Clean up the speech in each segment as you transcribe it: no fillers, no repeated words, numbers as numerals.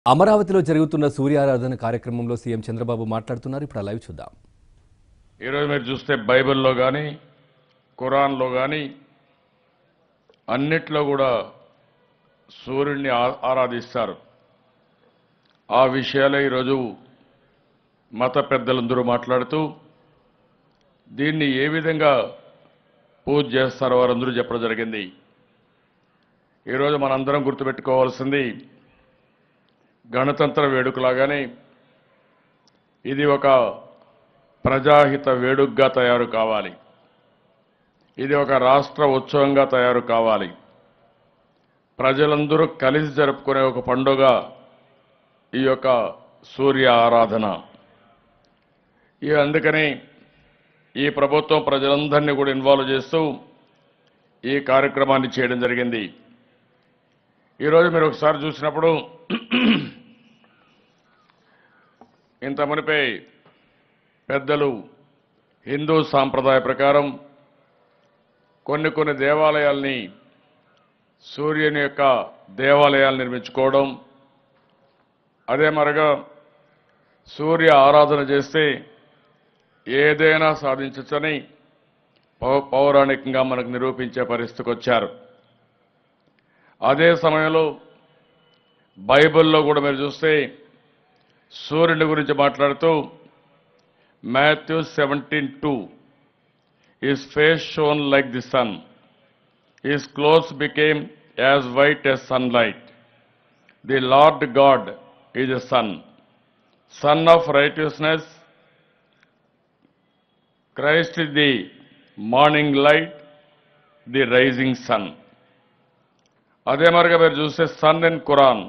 అమరావతిలో జరుగుతున్న సూర్యారాధన కార్యక్రమంలో సీఎం చంద్రబాబు మాట్లాడుతున్నారు. ఇప్పుడు లైవ్ చూద్దాం. ఈ రోజు మీరు చూస్తే బైబిల్లో గాని ఖురాన్లో గాని అన్నిట్లో కూడా సూర్యుడిని ఆరాధిస్తారు. ఆ విషయాలే ఈరోజు మత పెద్దలందరూ మాట్లాడుతూ దీన్ని ఏ విధంగా పూజ చేస్తారో వారందరూ చెప్పడం జరిగింది. ఈరోజు మనందరం గుర్తుపెట్టుకోవాల్సింది గణతంత్ర వేడుకలాగానే ఇది ఒక ప్రజాహిత వేడుకగా తయారు కావాలి. ఇది ఒక రాష్ట్ర ఉత్సవంగా తయారు కావాలి. ప్రజలందరూ కలిసి జరుపుకునే ఒక పండుగ ఈ యొక్క సూర్య ఆరాధన. అందుకని ఈ ప్రభుత్వం ప్రజలందరినీ కూడా ఇన్వాల్వ్ చేస్తూ ఈ కార్యక్రమాన్ని చేయడం జరిగింది. ఈరోజు మీరు ఒకసారి చూసినప్పుడు ఇంత మునిపై పెద్దలు హిందూ సాంప్రదాయ ప్రకారం కొన్ని దేవాలయాల్ని సూర్యుని యొక్క దేవాలయాలు నిర్మించుకోవడం, అదే మరగా సూర్య ఆరాధన చేస్తే ఏదైనా సాధించవచ్చని పౌరాణికంగా మనకు నిరూపించే పరిస్థితికి వచ్చారు. అదే సమయంలో బైబిల్లో కూడా మీరు చూస్తే సూర్యుని గురించి మాట్లాడుతూ Matthew 17:2 His face shone like the sun. His clothes became as white as sunlight. The Lord God is the sun. Sun of righteousness. Christ is the morning light, the rising sun. అదే మరిగా మీరు చూస్తే sun in Quran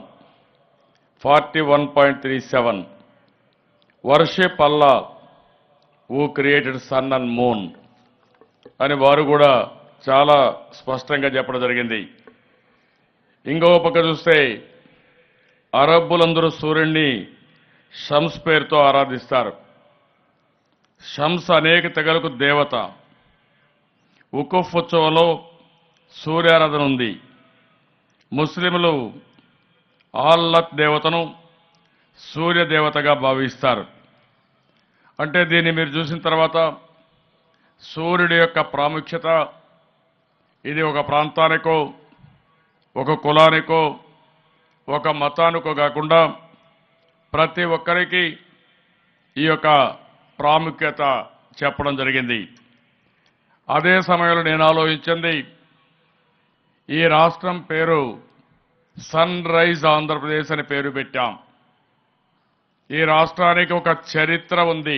41.37 worship Allah who created sun and moon అని వారు కూడా చాలా స్పష్టంగా చెప్పడం జరిగింది. ఇంకో పక్క చూస్తే అరబ్బులందరూ సూర్యుడిని షమ్స్ పేరుతో ఆరాధిస్తారు. షమ్స్ అనేక తెగలకు దేవత. ఉకుఫ్ ఉత్సవంలో సూర్యారాధన ఉంది. ముస్లింలు ఆల్లత్ దేవతను సూర్య దేవతగా భావిస్తారు. అంటే దీన్ని మీరు చూసిన తర్వాత సూర్యుడి యొక్క ప్రాముఖ్యత ఇది ఒక ప్రాంతానికో ఒక కులానికో ఒక మతానికో కాకుండా ప్రతి ఒక్కరికి ఈ యొక్క ప్రాముఖ్యత చెప్పడం జరిగింది. అదే సమయంలో నేను ఆలోచించింది ఈ రాష్ట్రం పేరు సన్ రైజ్ ఆంధ్రప్రదేశ్ అని పేరు పెట్టాం. ఈ రాష్ట్రానికి ఒక చరిత్ర ఉంది.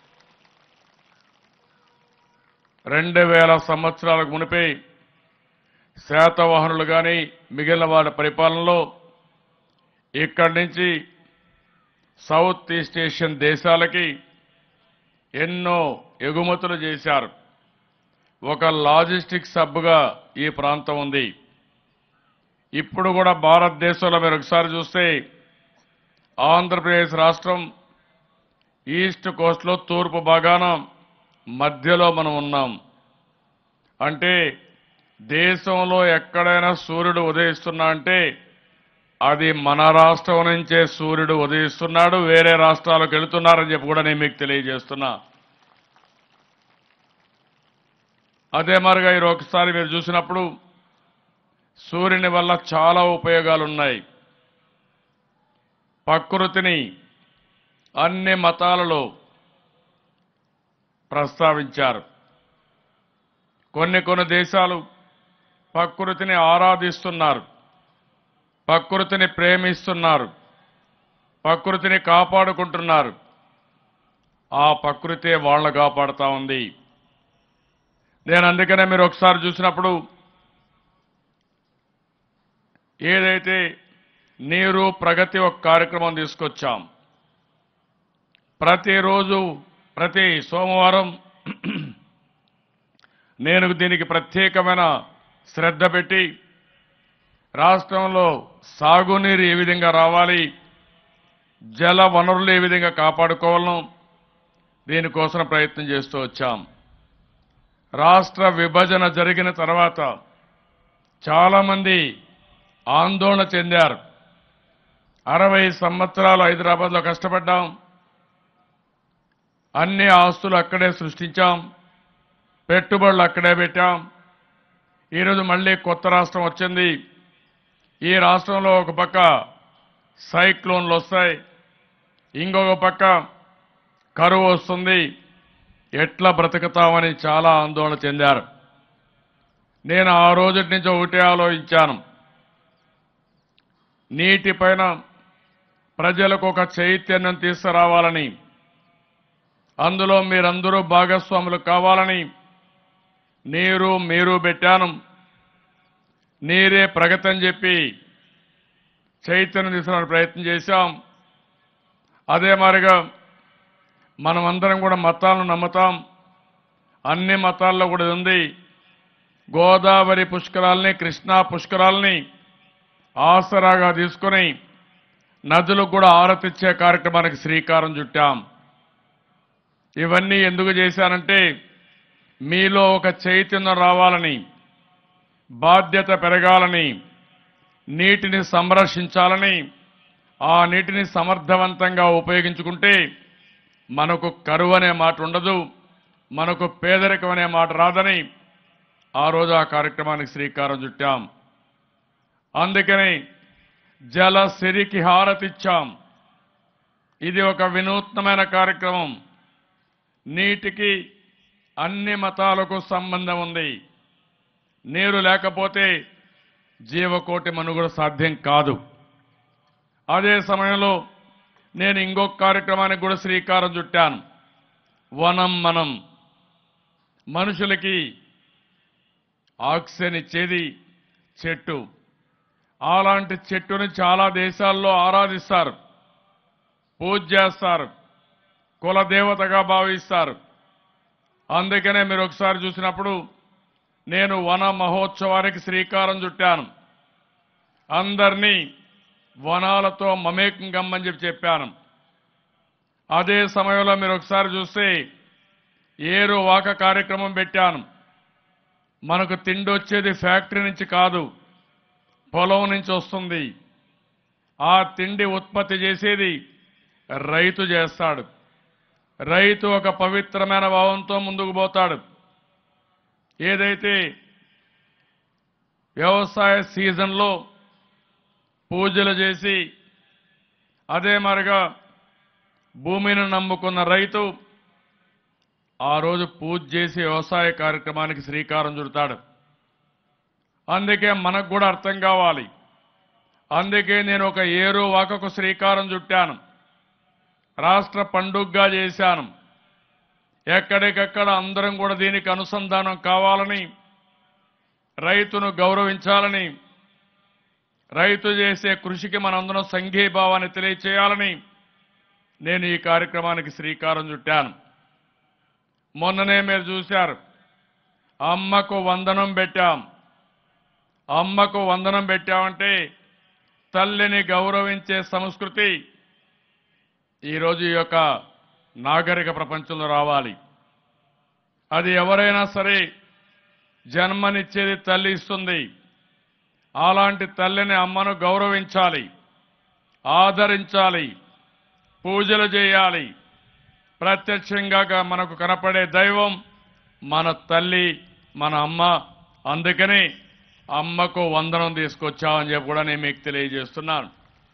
2000 సంవత్సరాలకు మునిపే శాతవాహనులు కానీ మిగిలిన వారి పరిపాలనలో ఇక్కడి నుంచి సౌత్ ఈస్ట్ ఏషియన్ దేశాలకి ఎన్నో ఎగుమతులు చేశారు. ఒక లాజిస్టిక్స్ హబ్గా ఈ ప్రాంతం ఉంది. ఇప్పుడు కూడా భారతదేశంలో మీరు ఒకసారి చూస్తే ఆంధ్రప్రదేశ్ రాష్ట్రం ఈస్ట్ కోస్ట్లో తూర్పు భాగాన మధ్యలో మనం ఉన్నాం. అంటే దేశంలో ఎక్కడైనా సూర్యుడు ఉదయిస్తున్నా అంటే అది మన రాష్ట్రం నుంచే సూర్యుడు ఉదయిస్తున్నాడు. వేరే రాష్ట్రాలకు వెళుతున్నారని చెప్పి కూడా నేను మీకు తెలియజేస్తున్నా. అదే మరిగా ఈరోజు ఒకసారి మీరు చూసినప్పుడు సూర్యుని వల్ల చాలా ఉపయోగాలు ఉన్నాయి. ప్రకృతిని అన్ని మతాలలో ప్రస్తావించారు. కొన్ని దేశాలు ప్రకృతిని ఆరాధిస్తున్నారు, ప్రకృతిని ప్రేమిస్తున్నారు, ప్రకృతిని కాపాడుకుంటున్నారు. ఆ ప్రకృతే వాళ్ళని కాపాడుతూ ఉంది. నేను అందుకనే మీరు ఒకసారి చూసినప్పుడు ఏదైతే నీరు ప్రగతి ఒక కార్యక్రమం తీసుకొచ్చాం. ప్రతిరోజు ప్రతి సోమవారం నేను దీనికి ప్రత్యేకమైన శ్రద్ధ పెట్టి రాష్ట్రంలో సాగునీరు ఏ విధంగా రావాలి, జల వనరులు ఏ విధంగా కాపాడుకోవాలను దీనికోసం ప్రయత్నం చేస్తూ వచ్చాం. రాష్ట్ర విభజన జరిగిన తర్వాత చాలామంది ఆందోళన చెందారు. 60 సంవత్సరాలు హైదరాబాద్లో కష్టపడ్డాం. అన్ని ఆస్తులు అక్కడే సృష్టించాం. పెట్టుబడులు అక్కడే పెట్టాం. ఈరోజు మళ్ళీ కొత్త రాష్ట్రం వచ్చింది. ఈ రాష్ట్రంలో ఒక పక్క సైక్లోన్లు వస్తాయి, ఇంకొక పక్క కరువు వస్తుంది. ఎట్లా బ్రతుకుతామని చాలా ఆందోళన చెందారు. నేను ఆ రోజు నుంచి ఒకటే ఆలోచించాను. నీటిపైన ప్రజలకు ఒక చైతన్యం తీసుకురావాలని, అందులో మీరందరూ భాగస్వాములు కావాలని నీరు మీరు పెట్టాను. నీరే ప్రగతి అని చెప్పి చైతన్యం తీసుకురావడానికి ప్రయత్నం చేశాం. అదే మాదిరిగా మనమందరం కూడా మతాలను నమ్ముతాం. అన్ని మతాల్లో కూడా ఉంది. గోదావరి పుష్కరాల్ని, కృష్ణా పుష్కరాల్ని ఆసరాగా తీసుకుని నదులకు కూడా ఆరతిచ్చే కార్యక్రమానికి శ్రీకారం చుట్టాం. ఇవన్నీ ఎందుకు చేశానంటే మీలో ఒక చైతన్యం రావాలని, బాధ్యత పెరగాలని, నీటిని సంరక్షించాలని, ఆ నీటిని సమర్థవంతంగా ఉపయోగించుకుంటే మనకు కరువు అనే మాట ఉండదు, మనకు పేదరికం అనే మాట రాదని ఆ రోజు ఆ కార్యక్రమానికి శ్రీకారం చుట్టాం. అందుకని జల సిరికి హారతిచ్చాం. ఇది ఒక వినూత్నమైన కార్యక్రమం. నీటికి అన్ని మతాలకు సంబంధం ఉంది. నీరు లేకపోతే జీవకోటి మనుగడ సాధ్యం కాదు. అదే సమయంలో నేను ఇంకొక కార్యక్రమానికి కూడా శ్రీకారం చుట్టాను. వనం మనం. మనుషులకి ఆక్సిజన్ ఇచ్చేది చెట్టు. అలాంటి చెట్టుని చాలా దేశాల్లో ఆరాధిస్తారు, పూజ చేస్తారు, కులదేవతగా భావిస్తారు. అందుకనే మీరు ఒకసారి చూసినప్పుడు నేను వన మహోత్సవానికి శ్రీకారం చుట్టాను. అందరినీ వనాలతో మమేకం కమ్మని చెప్పాను. అదే సమయంలో మీరు ఒకసారి చూస్తే ఏరు వాక కార్యక్రమం పెట్టాను. మనకు తిండి వచ్చేది ఫ్యాక్టరీ నుంచి కాదు, పొలం నుంచి వస్తుంది. ఆ తిండి ఉత్పత్తి చేసేది రైతు చేస్తాడు. రైతు ఒక పవిత్రమైన భావంతో ముందుకు పోతాడు. ఏదైతే వ్యవసాయ సీజన్లో పూజలు చేసి అదే మరిగా భూమిని నమ్ముకున్న రైతు ఆ రోజు పూజ చేసి వ్యవసాయ కార్యక్రమానికి శ్రీకారం చుడతాడు. అందుకే మనకు కూడా అర్థం కావాలి. అందుకే నేను ఒక ఏరు వాకకు శ్రీకారం చుట్టాను. రాష్ట్ర పండుగగా చేశాను. ఎక్కడికక్కడ అందరం కూడా దీనికి అనుసంధానం కావాలని, రైతును గౌరవించాలని, రైతు చేసే కృషికి మనందరం సంఘీభావాన్ని తెలియచేయాలని నేను ఈ కార్యక్రమానికి శ్రీకారం చుట్టాను. మొన్ననే మీరు చూశారు, అమ్మకు వందనం పెట్టాం. అమ్మకు వందనం పెట్టామంటే తల్లిని గౌరవించే సంస్కృతి ఈరోజు ఈ యొక్క నాగరిక ప్రపంచంలో రావాలి. అది ఎవరైనా సరే జన్మనిచ్చేది తల్లి ఇస్తుంది. అలాంటి తల్లిని, అమ్మను గౌరవించాలి, ఆదరించాలి, పూజలు చేయాలి. ప్రత్యక్షంగా మనకు కనపడే దైవం మన తల్లి, మన అమ్మ. అందుకని అమ్మకు వందనం తీసుకొచ్చామని చెప్పి కూడా నేను మీకు తెలియజేస్తున్నాను.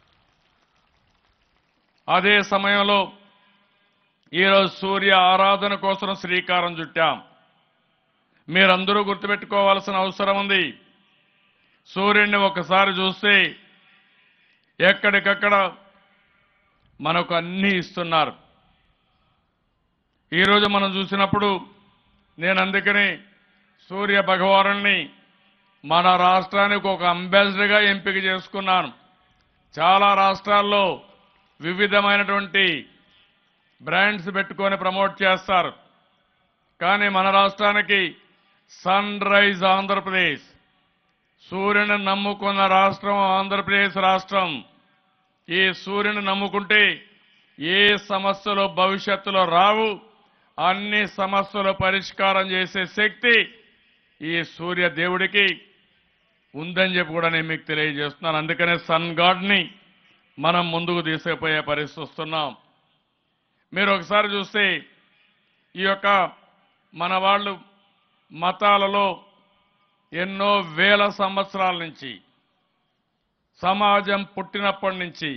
అదే సమయంలో ఈరోజు సూర్య ఆరాధన కోసం శ్రీకారం చుట్టాం. మీరందరూ గుర్తుపెట్టుకోవాల్సిన అవసరం ఉంది. సూర్యుడిని ఒకసారి చూస్తే ఎక్కడికక్కడ మనకు అన్నీ ఇస్తున్నారు. ఈరోజు మనం చూసినప్పుడు నేను అందుకని సూర్య భగవానుడిని మన రాష్ట్రానికి ఒక అంబాసిడర్గా ఎంపిక చేసుకున్నాను. చాలా రాష్ట్రాల్లో వివిధమైనటువంటి బ్రాండ్స్ పెట్టుకొని ప్రమోట్ చేస్తారు. కానీ మన రాష్ట్రానికి సన్ రైజ్ ఆంధ్రప్రదేశ్, సూర్యుని నమ్ముకున్న రాష్ట్రం ఆంధ్రప్రదేశ్ రాష్ట్రం. ఈ సూర్యుని నమ్ముకుంటే ఏ సమస్యలు భవిష్యత్తులో రావు. అన్ని సమస్యలు పరిష్కారం చేసే శక్తి ఈ సూర్య దేవుడికి ఉందని చెప్పి కూడా నేను మీకు తెలియజేస్తున్నాను. అందుకనే సన్ గాడ్ని మనం ముందుకు తీసుకుపోయే పరిస్థితి వస్తున్నాం. మీరు ఒకసారి చూస్తే ఈ యొక్క మన వాళ్ళు మతాలలో ఎన్నో వేల సంవత్సరాల నుంచి సమాజం పుట్టినప్పటి నుంచి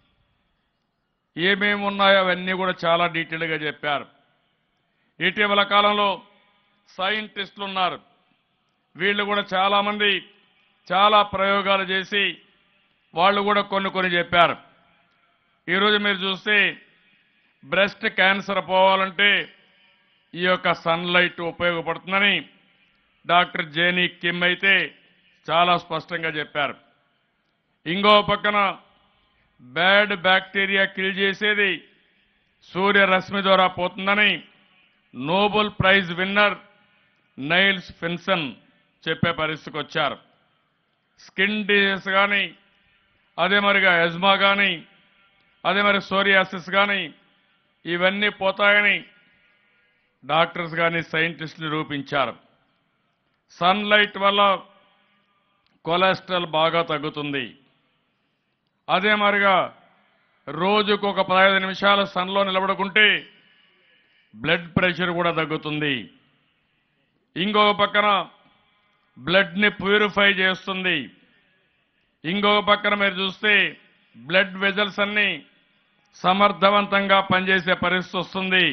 ఏమేమి ఉన్నాయో అవన్నీ కూడా చాలా డీటెయిల్గా చెప్పారు. ఇటీవల కాలంలో సైంటిస్టులు ఉన్నారు, వీళ్ళు కూడా చాలామంది చాలా ప్రయోగాలు చేసి వాళ్ళు కూడా కొన్ని చెప్పారు. ఈరోజు మీరు చూస్తే బ్రెస్ట్ క్యాన్సర్ పోవాలంటే ఈ యొక్క సన్లైట్ ఉపయోగపడుతుందని డాక్టర్ జేనీ కిమ్ అయితే చాలా స్పష్టంగా చెప్పారు. ఇంకో పక్కన బ్యాడ్ బ్యాక్టీరియా కిల్ చేసేది సూర్యరశ్మి ద్వారా పోతుందని Nobel prize winner Niels Finsen చెప్పే పరిస్థితికి వచ్చారు. స్కిన్ డిజీజ్ కానీ, అదే మరిగా ఎజ్మా కానీ, అదే మరి సోరియాసిస్ కానీ ఇవన్నీ పోతాయని డాక్టర్స్ కానీ సైంటిస్టులు నిరూపించారు. సన్లైట్ వల్ల కొలెస్ట్రాల్ బాగా తగ్గుతుంది. అదే మరిగా రోజుకు ఒక 15 నిమిషాలు సన్లో నిలబడుకుంటే బ్లడ్ ప్రెషర్ కూడా తగ్గుతుంది. ఇంకొక పక్కన బ్లడ్ని ప్యూరిఫై చేస్తుంది. ఇంకొక పక్కన మీరు చూస్తే బ్లడ్ వెజల్స్ అన్ని సమర్థవంతంగా పనిచేసే పరిస్థితి వస్తుంది.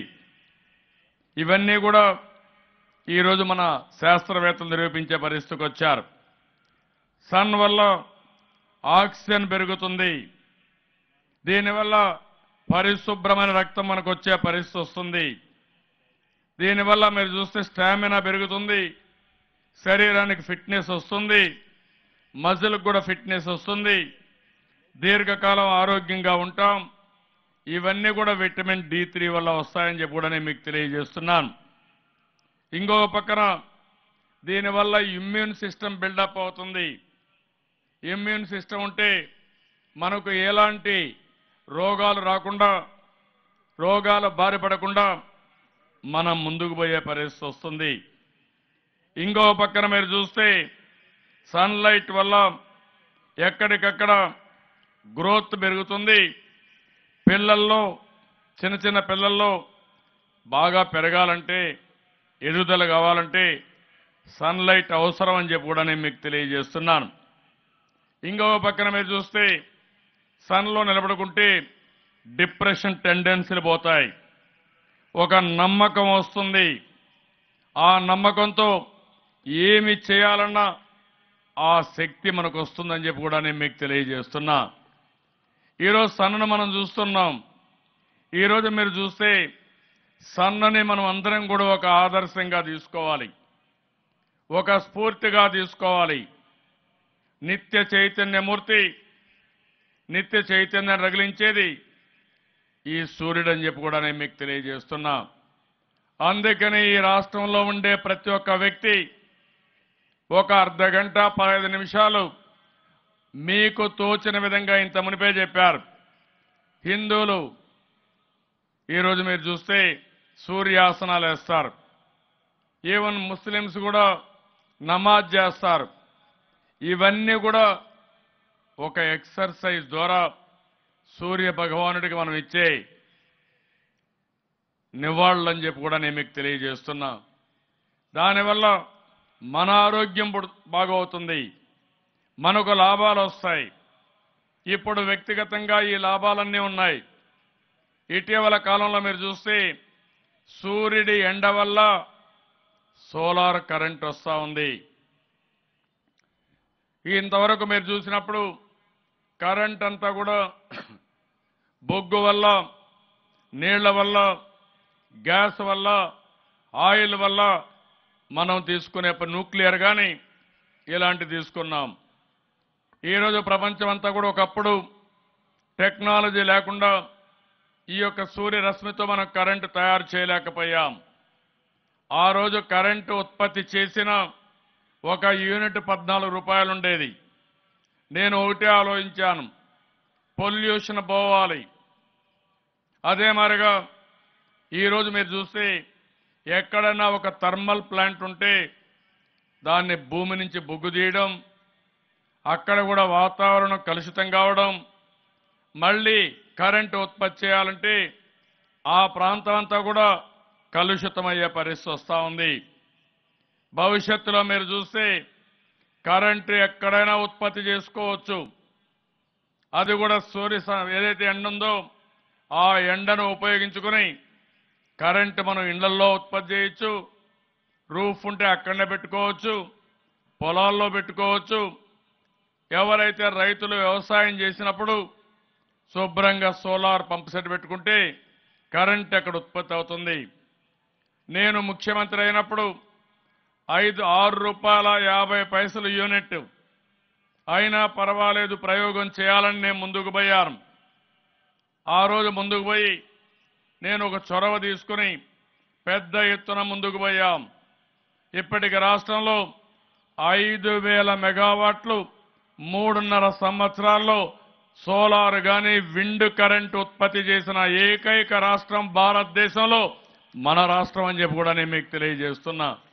ఇవన్నీ కూడా ఈరోజు మన శాస్త్రవేత్తలు నిరూపించే పరిస్థితికి వచ్చారు. సన్ వల్ల ఆక్సిజన్ పెరుగుతుంది. దీనివల్ల పరిశుభ్రమైన రక్తం మనకు వచ్చే పరిస్థితి వస్తుంది. దీనివల్ల మీరు చూస్తే స్టామినా పెరుగుతుంది, శరీరానికి ఫిట్నెస్ వస్తుంది, మజిల్కి కూడా ఫిట్నెస్ వస్తుంది, దీర్ఘకాలం ఆరోగ్యంగా ఉంటాం. ఇవన్నీ కూడా విటమిన్ D3 వల్ల వస్తాయని చెప్పి కూడా నేను మీకు తెలియజేస్తున్నాను. ఇంకొక పక్కన దీనివల్ల ఇమ్యూన్ సిస్టమ్ బిల్డప్ అవుతుంది. ఇమ్యూన్ సిస్టమ్ ఉంటే మనకు ఎలాంటి రోగాలు రాకుండా, రోగాల బారిపడకుండా మనం ముందుకు పోయే పరిస్థితి వస్తుంది. ఇంకో పక్కన మీరు చూస్తే సన్లైట్ వల్ల ఎక్కడికక్కడ గ్రోత్ పెరుగుతుంది. పిల్లల్లో, చిన్న పిల్లల్లో బాగా పెరగాలంటే, ఎదుగుదల కావాలంటే సన్లైట్ అవసరం అని చెప్పి కూడా నేను మీకు తెలియజేస్తున్నాను. ఇంకొక పక్కన మీరు చూస్తే సన్లో నిలబడుకుంటే డిప్రెషన్ టెండెన్సీలు పోతాయి. ఒక నమ్మకం వస్తుంది. ఆ నమ్మకంతో ఏమి చేయాలన్నా ఆ శక్తి మనకు వస్తుందని చెప్పి కూడా నేను మీకు తెలియజేస్తున్నా. ఈరోజు సన్ను మనం చూస్తున్నాం. ఈరోజు మీరు చూస్తే సన్నని మనం అందరం కూడా ఒక ఆదర్శంగా తీసుకోవాలి, ఒక స్ఫూర్తిగా తీసుకోవాలి. నిత్య చైతన్యమూర్తి, నిత్య చైతన్యం రగిలించేది ఈ సూర్యుడు అని చెప్పి కూడా నేను మీకు తెలియజేస్తున్నా. అందుకని ఈ రాష్ట్రంలో ఉండే ప్రతి ఒక్క వ్యక్తి ఒక అర్ధగంట 15 నిమిషాలు మీకు తోచిన విధంగా ఇంత మునిపే చెప్పారు. హిందువులు ఈరోజు మీరు చూస్తే సూర్యాసనాలు వేస్తారు. ఈవెన్ ముస్లిమ్స్ కూడా నమాజ్ చేస్తారు. ఇవన్నీ కూడా ఒక ఎక్సర్సైజ్ ద్వారా సూర్య భగవానుడికి మనం ఇచ్చే నివాళులని చెప్పి కూడా నేను మీకు తెలియజేస్తున్నా. దానివల్ల మన ఆరోగ్యం బాగవుతుంది, మనకు లాభాలు వస్తాయి. ఇప్పుడు వ్యక్తిగతంగా ఈ లాభాలన్నీ ఉన్నాయి. ఇటీవల కాలంలో మీరు చూస్తే సూర్యుడి ఎండ వల్ల సోలార్ కరెంట్ వస్తూ ఉంది. ఇంతవరకు మీరు చూసినప్పుడు కరెంట్ అంతా కూడా బొగ్గు వల్ల, నీళ్ల వల్ల, గ్యాస్ వల్ల, ఆయిల్ వల్ల మనం తీసుకునే న్యూక్లియర్ కానీ ఇలాంటి తీసుకున్నాం. ఈరోజు ప్రపంచం అంతా కూడా ఒకప్పుడు టెక్నాలజీ లేకుండా ఈ యొక్క సూర్యరశ్మితో మనం కరెంటు తయారు చేయలేకపోయాం. ఆ రోజు కరెంటు ఉత్పత్తి చేసిన ఒక యూనిట్ 14 రూపాయలు ఉండేది. నేను ఒకటే ఆలోచించాను, పొల్యూషన్ పోవాలి. అదే మరిగా ఈరోజు మీరు చూస్తే ఎక్కడైనా ఒక థర్మల్ ప్లాంట్ ఉంటే దాన్ని భూమి నుంచి బొగ్గు తీయడం, అక్కడ కూడా వాతావరణం కలుషితం కావడం, మళ్ళీ కరెంటు ఉత్పత్తి చేయాలంటే ఆ ప్రాంతం అంతా కూడా కలుషితమయ్యే పరిస్థితి వస్తూ ఉంది. భవిష్యత్తులో మీరు చూస్తే కరెంటు ఎక్కడైనా ఉత్పత్తి చేసుకోవచ్చు. అది కూడా ఏదైతే ఎండ ఉందో ఆ ఎండను ఉపయోగించుకొని కరెంటు మనం ఇళ్లలో ఉత్పత్తి చేయొచ్చు. రూఫ్ ఉంటే అక్కడనే పెట్టుకోవచ్చు, పొలాల్లో పెట్టుకోవచ్చు. ఎవరైతే రైతులు వ్యవసాయం చేసినప్పుడు శుభ్రంగా సోలార్ పంప్ సెట్ పెట్టుకుంటే కరెంట్ అక్కడ ఉత్పత్తి అవుతుంది. నేను ముఖ్యమంత్రి అయినప్పుడు 6 రూపాయల 50 పైసలు యూనిట్ అయినా పర్వాలేదు ప్రయోగం చేయాలని నేను ముందుకు పోయాను. ఆ రోజు ముందుకు పోయి నేను ఒక చొరవ తీసుకుని పెద్ద ఎత్తున ముందుకు పోయాం. ఇప్పటికి రాష్ట్రంలో 5,000 మెగావాట్లు 3.5 సంవత్సరాల్లో సోలార్ గాని విండ్ కరెంట్ ఉత్పత్తి చేసిన ఏకైక రాష్ట్రం భారతదేశంలో మన రాష్ట్రం అని చెప్పి కూడా నేను మీకు తెలియజేస్తున్నా.